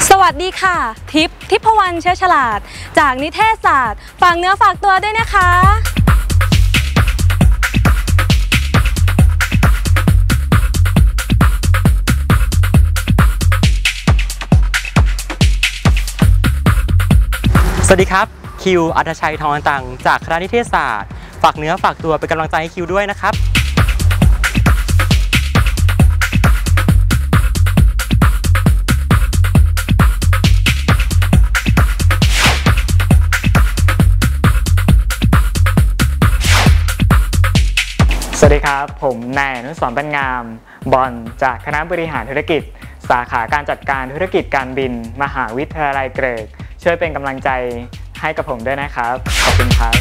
สวัสดีค่ะทิพวรรณเชื้อฉลาดจากนิเทศศาสตร์ฝากเนื้อฝากตัวด้วยนะคะสวัสดีครับคิวอัธชัยทองตังจากคณะนิเทศศาสตร์ฝากเนื้อฝากตัวเป็นกำลังใจให้คิวด้วยนะครับสวัสดีครับผมนายอนุสรณ์ ปัญงามบอลจากคณะบริหารธุรกิจสาขาการจัดการธุรกิจการบินมหาวิทยาลัยเกริกช่วยเป็นกำลังใจให้กับผมด้วยนะครับขอบคุณครับ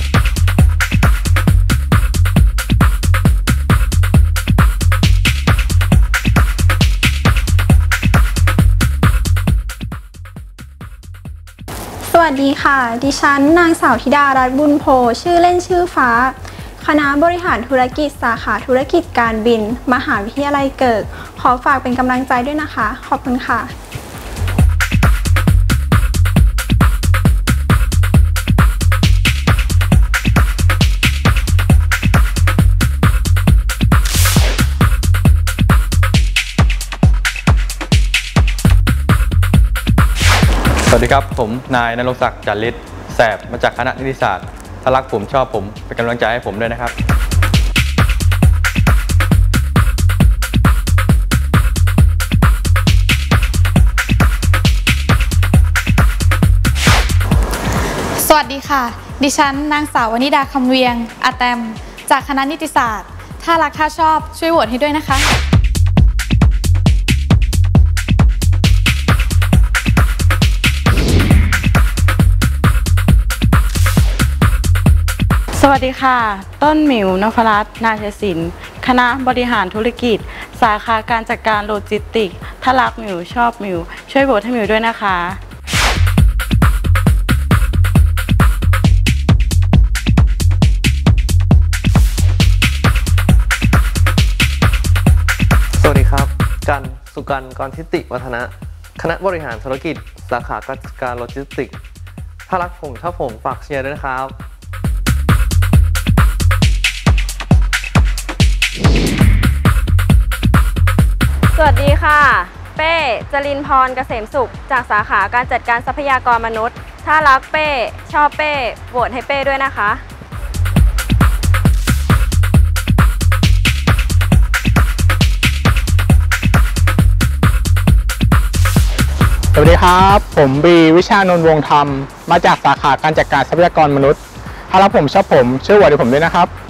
สวัสดีค่ะดิฉันนางสาวธิดารัตน์บุญโพชื่อเล่นชื่อฟ้าคณะบริหารธุรกิจสาขาธุรกิจการบินมหาวิทยาลัยเกิดขอฝากเป็นกำลังใจด้วยนะคะขอบคุณค่ะสวัสดีครับผมนายณรงค์ศักดิ์จันทร์ฤทธิ์แสบมาจากคณะนิติศาสตร์ถ้ารักผมชอบผมเป็นกำลังใจให้ผมด้วยนะครับสวัสดีค่ะดิฉันนางสาววนิดาคำเวียงอาแตมจากคณะนิติศาสตร์ถ้ารักถ้าชอบช่วยโหวตให้ด้วยนะคะสวัสดีค่ะต้นหมิวนพรัตน์นาฏศิลป์คณะบริหารธุรกิจสาขาการจัดการโลจิสติกส์ถ้ารักหมิวชอบหมิวช่วยโหวตให้หมิวด้วยนะคะสวัสดีครับกันสุกันกรทิติวัฒนะคณะบริหารธุรกิจสาขาการจัดการโลจิสติกส์ถ้ารักผมชอบผมฝากเชียร์ด้วยนะครับสวัสดีค่ะเป้จรินพรเกษมสุขจากสาขาการจัดการทรัพยากรมนุษย์ถ้ารักเป้ชอบเป้โหวตให้เป้ด้วยนะคะสวัสดีครับผมบีวิชานนท์วงธรรมมาจากสาขาการจัดการทรัพยากรมนุษย์ถ้ารักผมชอบผมช่วยโหวตให้ผมด้วยนะครับ